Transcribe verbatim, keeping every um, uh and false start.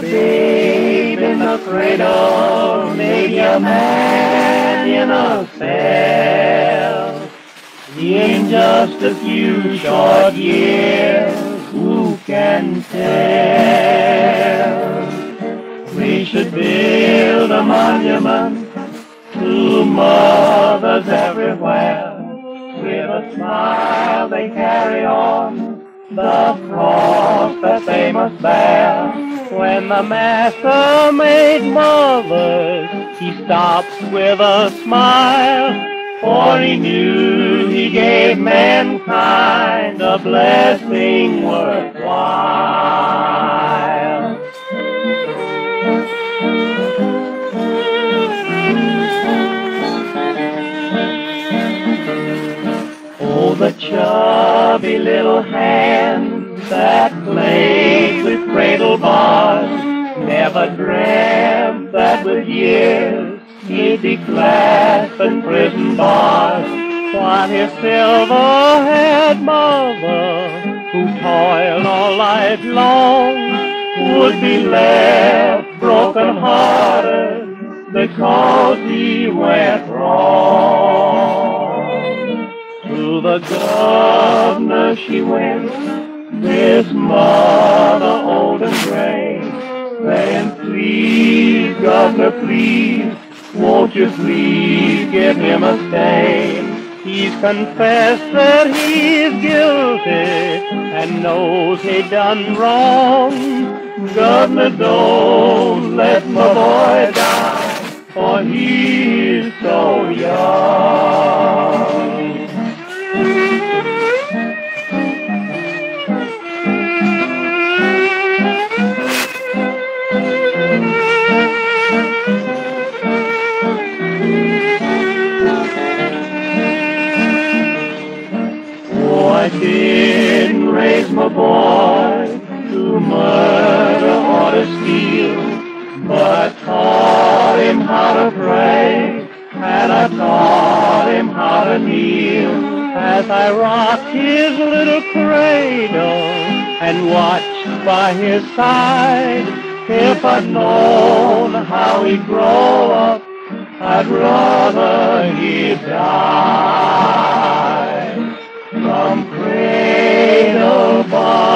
babe in the cradle made you a man in a cell. In just a few short years, who can tell? We should build a monument to mothers everywhere. With a smile they carry on the cross that they must bear. When the Master made mothers, he stopped with a smile, for he knew he gave mankind a blessing worthwhile. Oh, the chubby little hands that played with cradle bars never dreamt that with years he'd be clasping prison bars, while his silver-haired mother, who toiled all life long, would be left broken-hearted because he went wrong. To the governor she went, this mother old and gray, saying, please, governor, please, won't you please give him a stay? He's confessed that he's guilty and knows he done wrong. Governor, don't let my boy die, for he's so young. I didn't raise my boy to murder or to steal, but I taught him how to pray, and I taught him how to kneel. As I rocked his little cradle and watched by his side, if I'd known how he'd grow up, I'd rather he'd die. From cradle bar